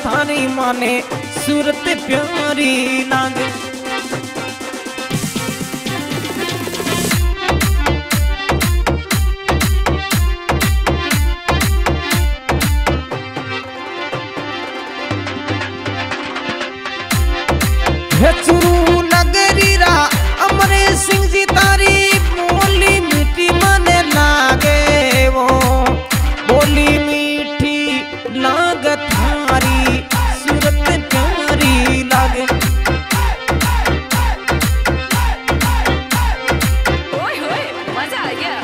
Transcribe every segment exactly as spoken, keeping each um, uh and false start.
थारी माने सूरत प्यारी लागे। चुरू नगरी रा अमरे सिंह जी तारी बोली मीठी मने लागे वो बोली मीठी लाग थारी सूरत प्यारी लागे। ओए होए मजा आ गया।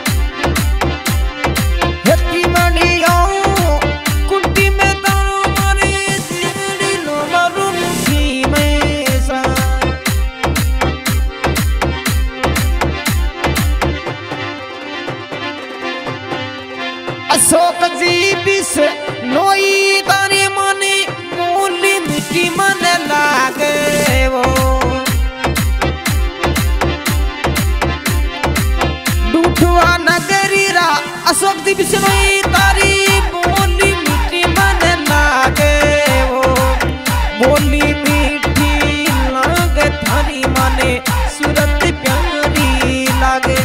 हेती मनी आओ कुंटी में तारो मारे तेरी लो मारू मुठी में अशोक जी बिस नोई तारी माने बोली मिट्टी मन लागे वो डूठवा नगरी रा अशोक जी बिस नोई तारी बोली मिट्टी मन लागे वो बोली मिट्टी लागे थारी माने सूरत प्यारी लागे।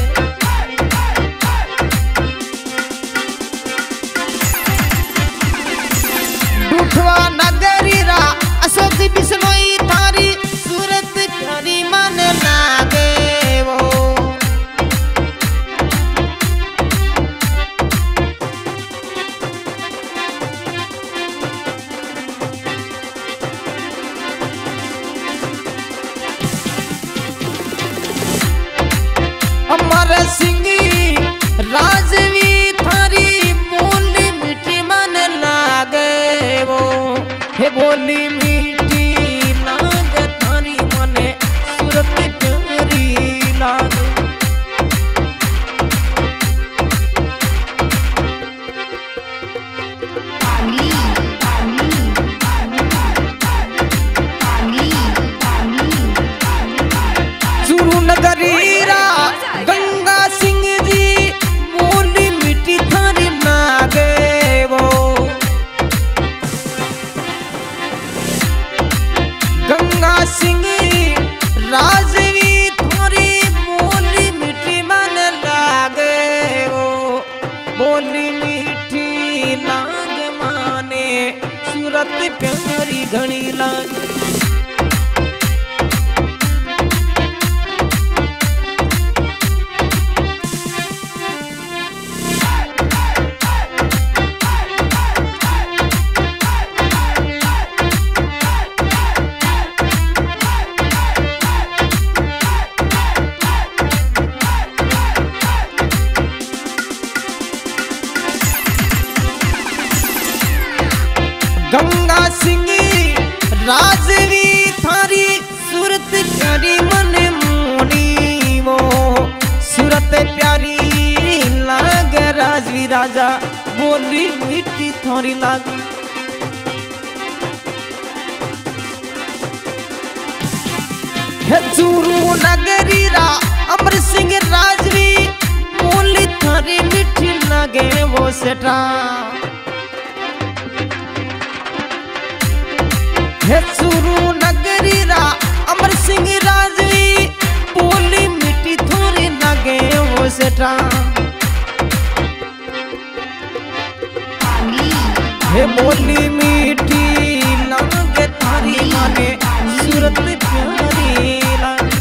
नगरी रा अशोक जी बिसनोई थारी सूरत प्यारी मन लागे वो अमर सिंह राजवी थारी बोली मीठी मन लागे वो हे बोली मीठी लाग थारी मने सूरत प्यारी लागे। चुरू नगरी रा गंगा सिंह जी बोली मीठी थारी लागे वो गंगा सिंह राजवी थारी बोली मीठी मन लागे वो बोली मीठी लाग माने सूरत प्यारी घनी लागे। गंगा सिंह राजवी थारी सूरत प्यारी मन मोनी वो सूरत प्यारी लाग राजवी राजा बोली मीठी थारी लागी। चूरू नगरी रा अमर सिंह राजवी बोली थारी मीठी लागे वो सेठा चूरू नगरी रा अमर सिंह राजवी बोली मिट्टी थोड़ी लगे वो सेठा हे बोली मीठी लागे थारी माने सूरत प्यारी लागे।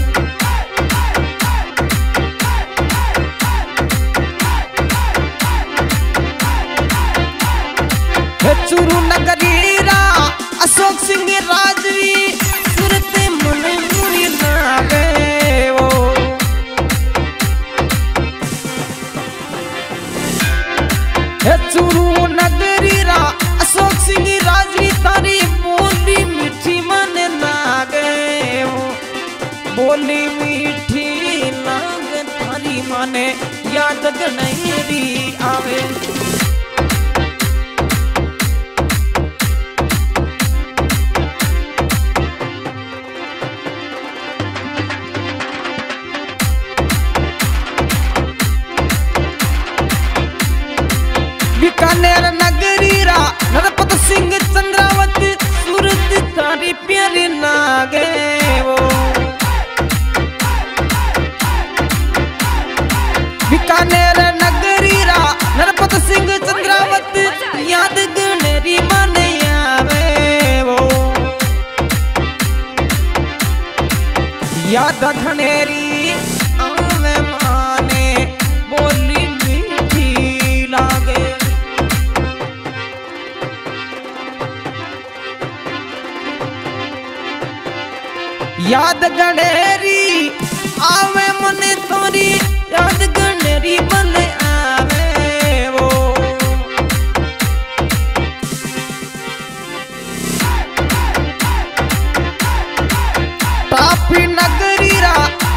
चूरू नगरी रा अशोक सिंह राजवी सूरत मन मुरी लागे वो चूरू नगरी रा अशोक सिंह राजवी तारी बोली मीठी मन लागे वो बोली मीठी लाग थारी माने याद नहीं आवे। बीकानेर नगरी रा नरपत सिंह चंद्रावती याद घनेरी आवे माने बोली मीठी लागे। याद घनेरी आवे मने तोरी याद घनेरी बने आवे वो। टापी नगरी रा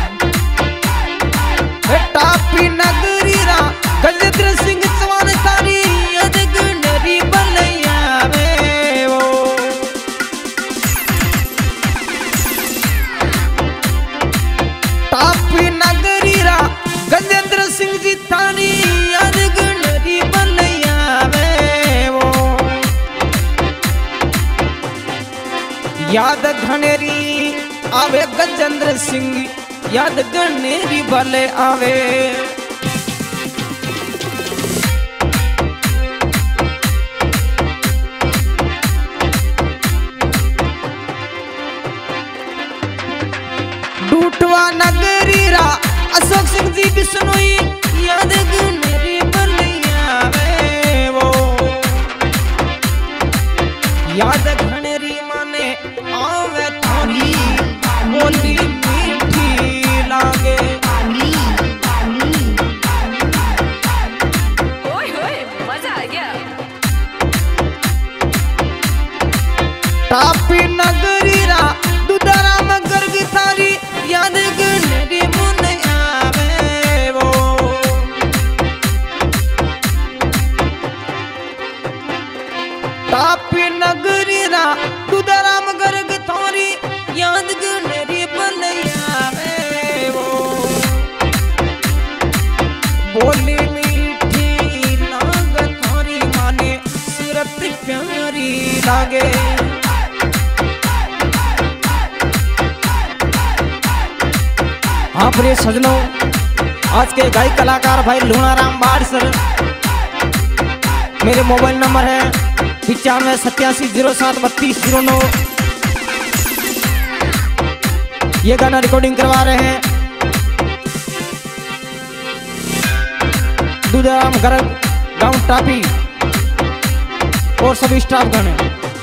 टापी नगरी रा गजेंद्र सिंह चौहान तारी याद घनेरी बने आवे वो। टापी नगरी रा गजेंद्र सिंह जी तारी याद घनेरी बने आवे वो। याद घनेरी आवे गजेंद्र सिंह याद घनेरी भले आवे। डूटवा नगरी रा अशोक सिंह जी बिश्नोई याद घनेरी भले आवे वो। याद घनेरी माने आवे थारी बोली मीठी लागे। ओए होए मजा आ गया। टापी नगरी रा दुधारा मगर की थारी याद घनेरी मन आवे वो। टापी नगरी रा दुधारा मगर की थारी याद घनेरी बन आवे वो। बोली मीठी लाग थारी माने सूरत प्यारी लागे। हाँ प्रिय सजनों, आज के गायक कलाकार भाई लूणाराम बाड़ सर, मेरे मोबाइल नंबर है पिचानवे सत्यासी जीरो सात बत्तीस जीरो नौ। ये गाना रिकॉर्डिंग करवा रहे हैं दूधाराम गर्ग गांव टापी और सभी स्टाफ गण।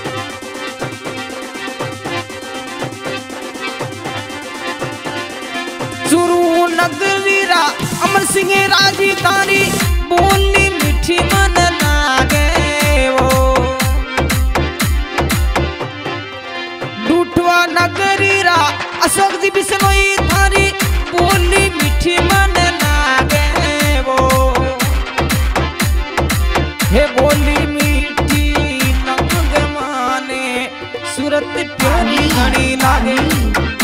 सुरू नगरी रा अमर सिंह राजी तारी बोली मीठी मन लागे वो। डूटवा नगरी रा अशोक जी बिश्नोई थारी बोली मीठी मन लागे वो। हे बोली मीठी नग माने सूरत प्यारी घनी लागे।